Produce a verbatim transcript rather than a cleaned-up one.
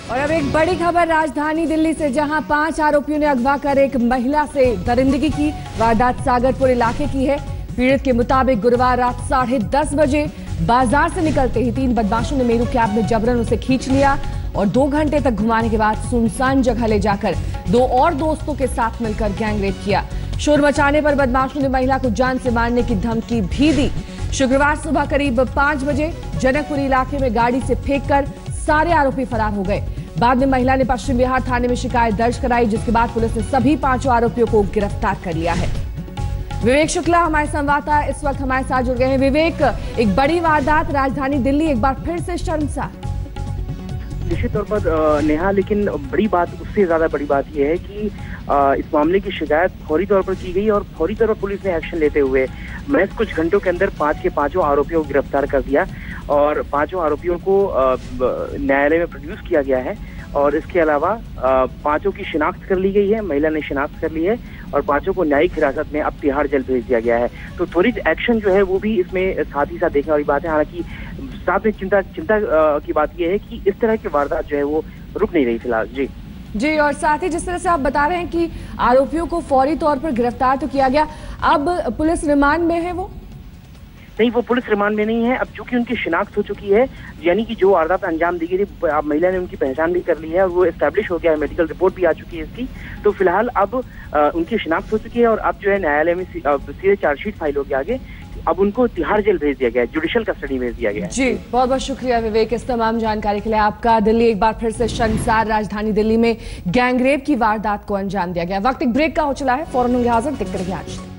और अब एक बड़ी खबर राजधानी दिल्ली से, जहां पांच आरोपियों ने अगवा कर एक महिला से दरिंदगी की। वारदात सागरपुर इलाके की है। पीड़ित के मुताबिक गुरुवार रात साढ़े दस बजे बाजार से निकलते ही तीन बदमाशों ने मेरू कैब में जबरन उसे खींच लिया और दो घंटे तक घुमाने के बाद सुनसान जगह ले जाकर दो और दोस्तों के साथ मिलकर गैंगरेप किया। शोर मचाने पर बदमाशों ने महिला को जान से मारने की धमकी भी दी। शुक्रवार सुबह करीब पांच बजे जनकपुरी इलाके में गाड़ी से फेंककर सारे आरोपी फरार हो गए। बाद में महिला ने पश्चिम बिहार थाने में शिकायत दर्ज कराई, जिसके बाद पुलिस ने सभी पांचों आरोपियों को गिरफ्तार कर लिया है। विवेक शुक्ला हमारे संवाददाता इस वक्त हमारे साथ जुड़ गए हैं। विवेक, एक बड़ी वारदात राजधानी दिल्ली एक बार फिर से शर्मसार। निश्चित तौर पर नेहा, लेकिन बड़ी बात, उससे ज्यादा बड़ी बात यह है कि इस मामले की शिकायत फौरी तौर पर की गई और फौरी तौर पर पुलिस ने एक्शन लेते हुए महज कुछ घंटों के अंदर पांच के पांचों आरोपियों को गिरफ्तार कर दिया और पांचों आरोपियों को न्यायालय में प्रोड्यूस किया गया है। और इसके अलावा पांचों की शिनाख्त कर ली गई है, महिला ने शिनाख्त कर ली है और पांचों को न्यायिक हिरासत में अब तिहाड़ जेल भेज दिया गया है। तो त्वरित एक्शन जो है वो भी इसमें साथ ही साथ देखने वाली बात है। हालांकि साथ में चिंता चिंता की बात यह है कि इस तरह की वारदात जो है वो रुक नहीं रही फिलहाल। जी जी और साथ ही जिस तरह से आप बता रहे हैं कि आरोपियों को फौरी तौर पर गिरफ्तार तो किया गया, अब पुलिस रिमांड में है? वो नहीं, वो पुलिस रिमांड में नहीं है। अब चूंकि उनकी शिनाख्त हो चुकी है, यानी कि जो वारदात अंजाम दी गई थी, अब महिला ने उनकी पहचान भी कर ली है और वो एस्टैब्लिश हो गया है, मेडिकल रिपोर्ट भी आ चुकी है इसकी। तो फिलहाल अब आ, उनकी शिनाख्त हो चुकी है और अब जो है न्यायालय में सीधे चार्जशीट फाइल हो गया आगे। अब उनको तिहाड़ जेल भेज दिया गया है, जुडिशियल कस्टडी भेज दिया गया है। जी बहुत बहुत शुक्रिया विवेक इस तमाम जानकारी के लिए आपका। दिल्ली एक बार फिर से शर्मसार, राजधानी दिल्ली में गैंगरेप की वारदात को अंजाम दिया गया। वक्त एक ब्रेक का हो चला है, फौरन होंगे हाजिर, देखते रहिए आज तक।